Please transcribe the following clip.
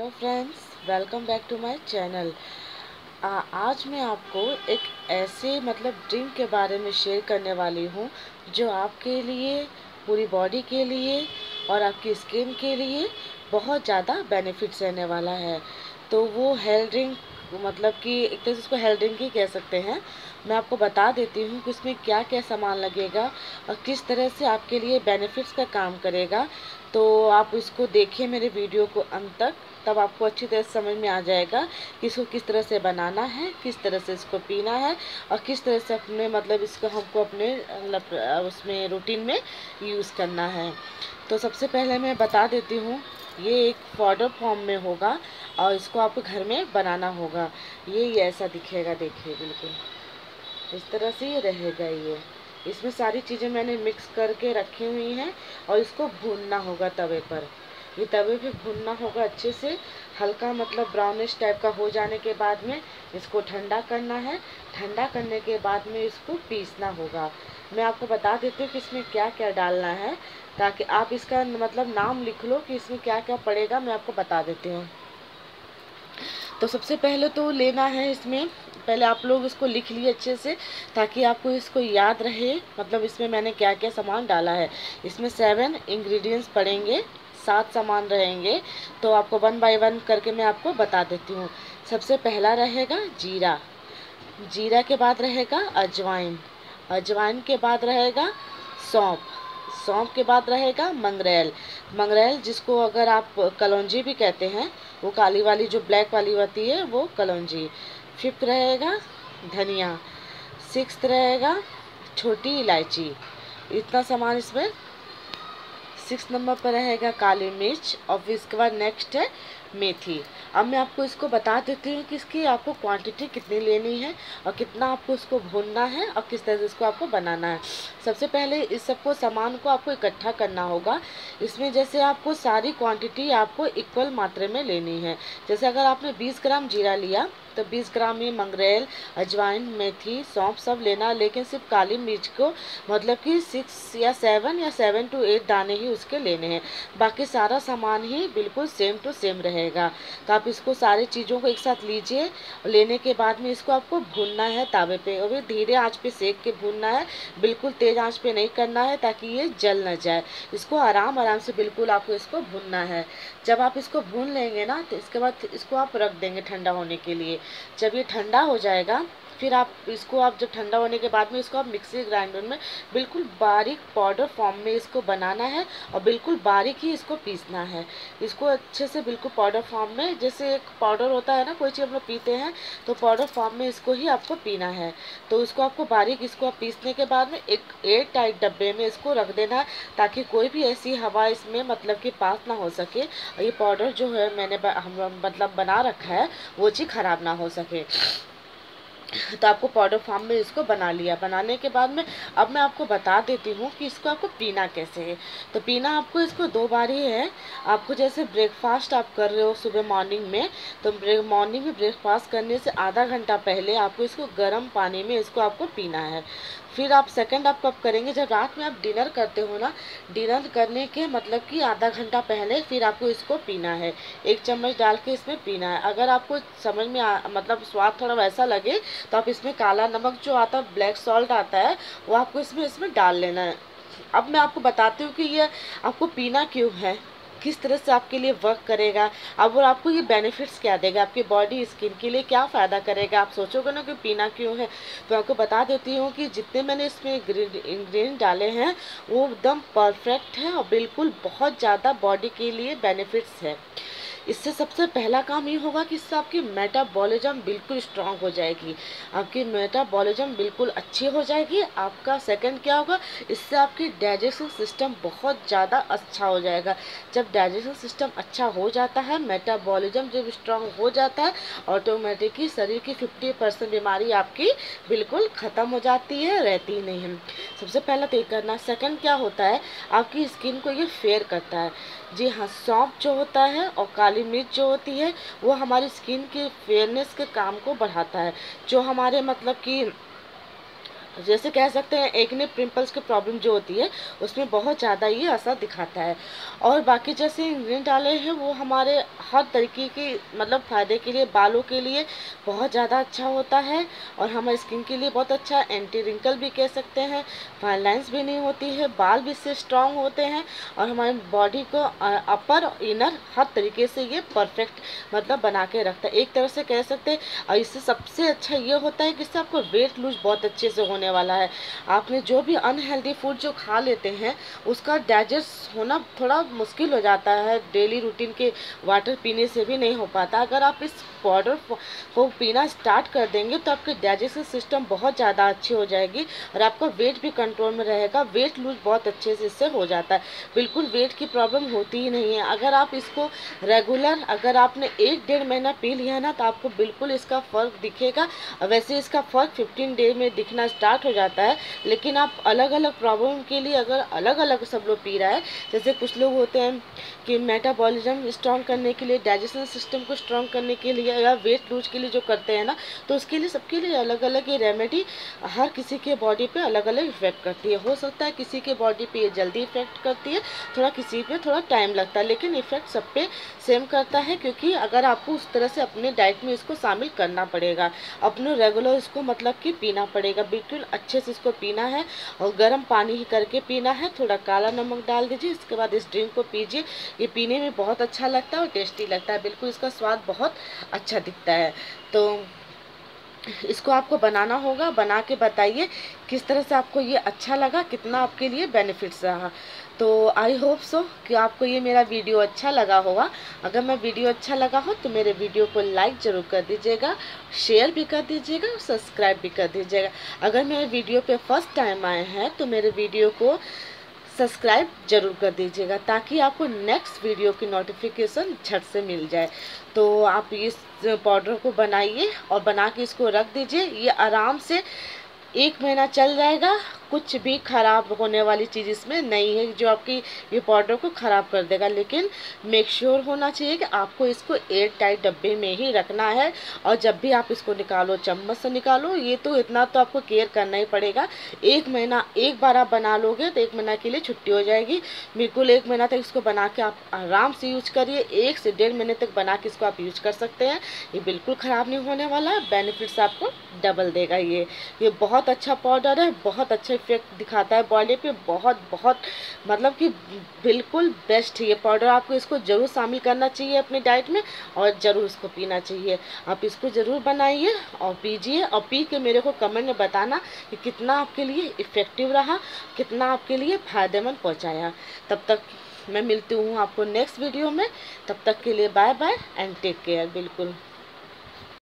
Hello friends, welcome back to my channel. आज मैं आपको एक ऐसे ड्रिंक के बारे में शेयर करने वाली हूँ जो आपके लिए, पूरी बॉडी के लिए और आपकी स्किन के लिए बहुत ज़्यादा बेनिफिट्स रहने वाला है। तो वो हेल्थ ड्रिंक कि एक तरह से उसको हेल्थ ड्रिंक ही कह सकते हैं। मैं आपको बता देती हूँ कि उसमें क्या क्या सामान लगेगा और किस तरह से आपके लिए बेनिफिट्स का काम करेगा। तो आप इसको देखिए, मेरे वीडियो को अंत तक, तब आपको अच्छी तरह से समझ में आ जाएगा कि इसको किस तरह से बनाना है, किस तरह से इसको पीना है और किस तरह से अपने इसको हमको अपने उसमें रूटीन में यूज़ करना है। तो सबसे पहले मैं बता देती हूँ, ये एक पाउडर फॉर्म में होगा और इसको आपको घर में बनाना होगा। ये ऐसा दिखेगा, देखिए बिल्कुल इस तरह से ये रहेगा। ये इसमें सारी चीज़ें मैंने मिक्स करके रखी हुई हैं और इसको भूनना होगा तवे पर। ये तवे पे भूनना होगा अच्छे से, हल्का ब्राउनिश टाइप का हो जाने के बाद में इसको ठंडा करना है। ठंडा करने के बाद में इसको पीसना होगा। मैं आपको बता देती हूँ कि इसमें क्या क्या डालना है, ताकि आप इसका नाम लिख लो कि इसमें क्या क्या पड़ेगा। मैं आपको बता देती हूँ। तो सबसे पहले तो लेना है, इसमें पहले आप लोग इसको लिख लिए अच्छे से, ताकि आपको इसको याद रहे इसमें मैंने क्या क्या सामान डाला है। इसमें 7 इंग्रेडिएंट्स पड़ेंगे, 7 सामान रहेंगे। तो आपको 1 बाय 1 करके मैं आपको बता देती हूँ। सबसे पहला रहेगा जीरा, जीरा के बाद रहेगा अजवाइन, अजवाइन के बाद रहेगा सौंफ, सौंफ के बाद रहेगा मंगरेल, मंगरेल जिसको अगर आप कलौंजी भी कहते हैं, वो काली वाली जो ब्लैक वाली होती है वो कलौंजी। 5th रहेगा धनिया, 6th रहेगा छोटी इलायची। इतना सामान इसमें। 6 नंबर पर रहेगा काली मिर्च और फिर इसके बाद नेक्स्ट है मेथी। अब मैं आपको इसको बता देती हूँ कि इसकी आपको क्वांटिटी कितनी लेनी है और कितना आपको इसको भूनना है और किस तरह से इसको आपको बनाना है। सबसे पहले इस सबको सामान को आपको इकट्ठा करना होगा। इसमें जैसे आपको सारी क्वांटिटी आपको इक्वल मात्रा में लेनी है। जैसे अगर आपने 20 ग्राम जीरा लिया तो 20 ग्राम में मंगरेल, अजवाइन, मेथी, सौंफ सब लेना, लेकिन सिर्फ काली मिर्च को कि 6 या 7 या 7 to 8 दाने ही उसके लेने हैं। बाकी सारा सामान ही बिल्कुल सेम टू सेम रहेगा। तो आप इसको सारी चीज़ों को एक साथ लीजिए। लेने के बाद में इसको आपको भूनना है तावे पे, और धीरे आंच पे सेक के भूनना है, बिल्कुल तेज़ आंच पे नहीं करना है ताकि ये जल न जाए। इसको आराम आराम से बिल्कुल आपको इसको भूनना है। जब आप इसको भून लेंगे ना, तो इसके बाद इसको आप रख देंगे ठंडा होने के लिए। जब ये ठंडा हो जाएगा, फिर आप जब ठंडा होने के बाद में इसको आप मिक्सी ग्राइंडर में बिल्कुल बारीक पाउडर फॉर्म में इसको बनाना है और बिल्कुल बारीक ही इसको पीसना है। इसको अच्छे से बिल्कुल पाउडर फॉर्म में, जैसे एक पाउडर होता है ना, कोई चीज़ हम लोग पीते हैं, तो पाउडर फॉर्म में इसको ही आपको पीना है। तो इसको आपको बारीक इसको आप पीसने के बाद में एक एयर टाइट डब्बे में इसको रख देना है, ताकि कोई भी ऐसी हवा इसमें कि पास ना हो सके और ये पाउडर जो है मैंने बना रखा है वो चीज़ ख़राब ना हो सके। तो आपको पाउडर फॉर्म में इसको बना लिया। बनाने के बाद में अब मैं आपको बता देती हूँ कि इसको आपको पीना कैसे है। तो पीना आपको इसको 2 बार ही है। आपको जैसे ब्रेकफास्ट आप कर रहे हो सुबह मॉर्निंग में, तो मॉर्निंग में ब्रेकफास्ट करने से आधा घंटा पहले आपको इसको गर्म पानी में इसको आपको पीना है। फिर आप सेकंड आप कब करेंगे, जब रात में आप डिनर करते हो ना, डिनर करने के कि आधा घंटा पहले फिर आपको इसको पीना है। 1 चम्मच डाल के इसमें पीना है। अगर आपको समझ में स्वाद थोड़ा वैसा लगे तो आप इसमें काला नमक जो आता है, ब्लैक सॉल्ट आता है, वो आपको इसमें डाल लेना है। अब मैं आपको बताती हूँ कि ये आपको पीना क्यों है, किस तरह से आपके लिए वर्क करेगा, अब और आपको ये बेनिफिट्स क्या देगा, आपकी बॉडी स्किन के लिए क्या फ़ायदा करेगा। आप सोचोगे ना कि पीना क्यों है, तो आपको बता देती हूँ कि जितने मैंने इसमें इंग्रेडिएंट डाले हैं वो एकदम परफेक्ट है और बिल्कुल बहुत ज़्यादा बॉडी के लिए बेनिफिट्स है। इससे सबसे पहला काम ये होगा कि इससे आपकी मेटाबॉलिज्म बिल्कुल स्ट्रांग हो जाएगी, आपकी मेटाबॉलिज्म बिल्कुल अच्छी हो जाएगी। आपका सेकंड क्या होगा, इससे आपकी डाइजेस्टिव सिस्टम बहुत ज़्यादा अच्छा हो जाएगा। जब डाइजेस्टिव सिस्टम अच्छा हो जाता है, मेटाबॉलिज्म जब स्ट्रांग हो जाता है, ऑटोमेटिकली शरीर की 50% बीमारी आपकी बिल्कुल ख़त्म हो जाती है, रहती ही नहीं है। सबसे पहला तो ये करना। सेकंड क्या होता है, आपकी स्किन को ये फेयर करता है। जी हाँ, सौंफ जो होता है और काली मिर्च जो होती है वो हमारी स्किन के फेयरनेस के काम को बढ़ाता है। जो हमारे कि जैसे कह सकते हैं एक्ने पिंपल्स की प्रॉब्लम जो होती है उसमें बहुत ज़्यादा ये असर दिखाता है। और बाकी जैसे इंग्रेडिएंट डाले हैं वो हमारे हर तरीके की मतलब फ़ायदे के लिए, बालों के लिए बहुत ज़्यादा अच्छा होता है और हमारी स्किन के लिए बहुत अच्छा, एंटी रिंकल भी कह सकते हैं, फाइन लाइन्स भी नहीं होती है, बाल भी इससे स्ट्रांग होते हैं और हमारी बॉडी को अपर और इनर हर तरीके से ये परफेक्ट मतलब बना के रखता है, एक तरह से कह सकते हैं। और इससे सबसे अच्छा ये होता है कि इससे आपको वेट लूज बहुत अच्छे से होने वाला है। आपने जो भी अनहेल्दी फूड जो खा लेते हैं उसका डाइजेस्ट होना थोड़ा मुश्किल हो जाता है, डेली रूटीन के वाटर पीने से भी नहीं हो पाता। अगर आप इस पाउडर को पीना स्टार्ट कर देंगे तो आपके डाइजेस्टिव सिस्टम बहुत ज़्यादा अच्छी हो जाएगी और आपका वेट भी कंट्रोल में रहेगा, वेट लूज बहुत अच्छे से इससे हो जाता है, बिल्कुल वेट की प्रॉब्लम होती ही नहीं है। अगर आप इसको रेगुलर अगर आपने 1-1.5 महीना पी लिया ना तो आपको बिल्कुल इसका फ़र्क दिखेगा। और वैसे इसका फ़र्क 15 डे में दिखना स्टार्ट हो जाता है, लेकिन आप अलग अलग प्रॉब्लम के लिए अगर अलग अलग सब लोग पी रहा है, जैसे कुछ लोग होते हैं कि मेटाबॉलिज्म स्ट्रॉन्ग करने के लिए, डाइजेशन सिस्टम को स्ट्रॉन्ग करने के लिए या वेट लूज के लिए जो करते हैं ना, तो उसके लिए सबके लिए अलग अलग ये रेमेडी हर किसी के बॉडी पे अलग अलग इफेक्ट करती है। हो सकता है किसी के बॉडी पे ये जल्दी इफेक्ट करती है, थोड़ा किसी पे थोड़ा टाइम लगता है, लेकिन इफेक्ट सब पे सेम करता है। क्योंकि अगर आपको उस तरह से अपने डाइट में इसको शामिल करना पड़ेगा, अपने रेगुलर इसको मतलब कि पीना पड़ेगा, बिल्कुल अच्छे से इसको पीना है और गर्म पानी ही करके पीना है। थोड़ा काला नमक डाल दीजिए, इसके बाद इस ड्रिंक को पीजिए, ये पीने में बहुत अच्छा लगता है और टेस्टी लगता है, बिल्कुल इसका स्वाद बहुत अच्छा दिखता है। तो इसको आपको बनाना होगा, बना के बताइए किस तरह से आपको ये अच्छा लगा, कितना आपके लिए बेनिफिट्स रहा। तो आई होप सो कि आपको ये मेरा वीडियो अच्छा लगा होगा। अगर मैं वीडियो अच्छा लगा हो तो मेरे वीडियो को लाइक ज़रूर कर दीजिएगा, शेयर भी कर दीजिएगा और सब्सक्राइब भी कर दीजिएगा। अगर मेरे वीडियो पे फर्स्ट टाइम आए हैं तो मेरे वीडियो को सब्सक्राइब जरूर कर दीजिएगा ताकि आपको नेक्स्ट वीडियो की नोटिफिकेशन झट से मिल जाए। तो आप इस पाउडर को बनाइए और बना के इसको रख दीजिए, ये आराम से 1 महीना चल जाएगा। कुछ भी ख़राब होने वाली चीज़ इसमें नहीं है जो आपकी ये पाउडर को ख़राब कर देगा, लेकिन मेक श्योर होना चाहिए कि आपको इसको एयर टाइट डब्बे में ही रखना है। और जब भी आप इसको निकालो चम्मच से निकालो, ये तो इतना तो आपको केयर करना ही पड़ेगा। 1 महीना एक बार आप बना लोगे तो 1 महीना के लिए छुट्टी हो जाएगी। बिल्कुल 1 महीना तक इसको बना के आप आराम से यूज करिए, 1 से 1.5 महीने तक बना के इसको आप यूज कर सकते हैं। ये बिल्कुल ख़राब नहीं होने वाला, बेनिफिट्स आपको डबल देगा। ये बहुत अच्छा पाउडर है, बहुत अच्छा इफेक्ट दिखाता है बॉडी पे, बहुत बहुत मतलब कि बिल्कुल बेस्ट है ये पाउडर। आपको इसको ज़रूर शामिल करना चाहिए अपनी डाइट में और ज़रूर इसको पीना चाहिए। आप इसको ज़रूर बनाइए और पीजिए और पी के मेरे को कमेंट में बताना कि कितना आपके लिए इफ़ेक्टिव रहा, कितना आपके लिए फ़ायदेमंद पहुँचाया। तब तक मैं मिलती हूँ आपको नेक्स्ट वीडियो में, तब तक के लिए bye bye and take care. बिल्कुल।